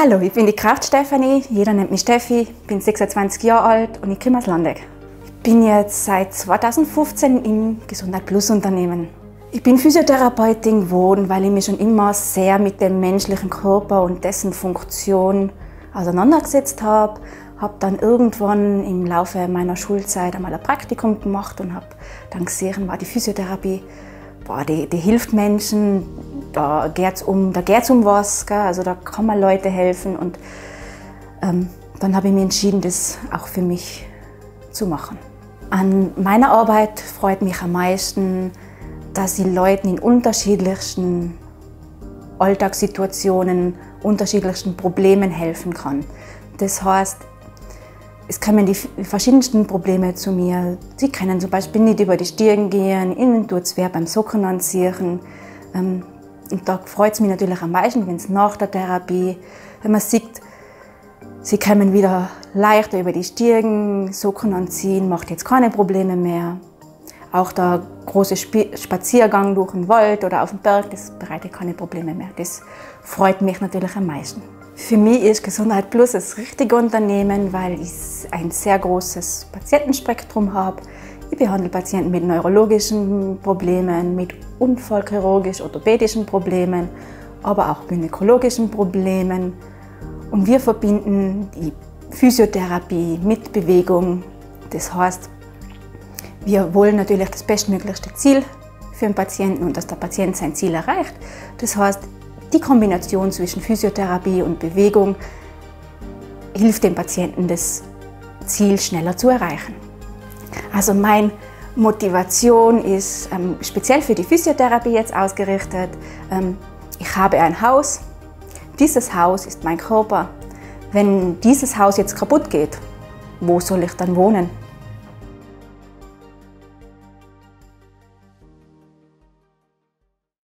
Hallo, ich bin die Kraft Stefanie, jeder nennt mich Steffi, bin 26 Jahre alt und ich komme aus Landeck. Ich bin jetzt seit 2015 im Gesundheit Plus Unternehmen. Ich bin Physiotherapeutin geworden, weil ich mich schon immer sehr mit dem menschlichen Körper und dessen Funktion auseinandergesetzt habe. Habe dann irgendwann im Laufe meiner Schulzeit einmal ein Praktikum gemacht und habe dann gesehen, die Physiotherapie, die hilft Menschen, da geht es um was, gell? Also da kann man Leute helfen und dann habe ich mich entschieden, das auch für mich zu machen. An meiner Arbeit freut mich am meisten, dass ich Leuten in unterschiedlichsten Alltagssituationen, unterschiedlichsten Problemen helfen kann. Das heißt, es kommen die verschiedensten Probleme zu mir. Sie können zum Beispiel nicht über die Stiegen gehen, ihnen tut es weh beim Socken anziehen. Und da freut es mich natürlich am meisten, wenn es nach der Therapie, wenn man sieht, sie kommen wieder leichter über die Stiegen, Socken anziehen, macht jetzt keine Probleme mehr. Auch der große Spaziergang durch den Wald oder auf den Berg, das bereitet keine Probleme mehr. Das freut mich natürlich am meisten. Für mich ist Gesundheit Plus das richtige Unternehmen, weil ich ein sehr großes Patientenspektrum habe. Ich behandle Patienten mit neurologischen Problemen, mit unfallchirurgisch-orthopädischen Problemen, aber auch gynäkologischen Problemen. Und wir verbinden die Physiotherapie mit Bewegung. Das heißt, wir wollen natürlich das bestmöglichste Ziel für den Patienten und dass der Patient sein Ziel erreicht. Das heißt, die Kombination zwischen Physiotherapie und Bewegung hilft dem Patienten, das Ziel schneller zu erreichen. Also meine Motivation ist speziell für die Physiotherapie jetzt ausgerichtet. Ich habe ein Haus. Dieses Haus ist mein Körper. Wenn dieses Haus jetzt kaputt geht, wo soll ich dann wohnen?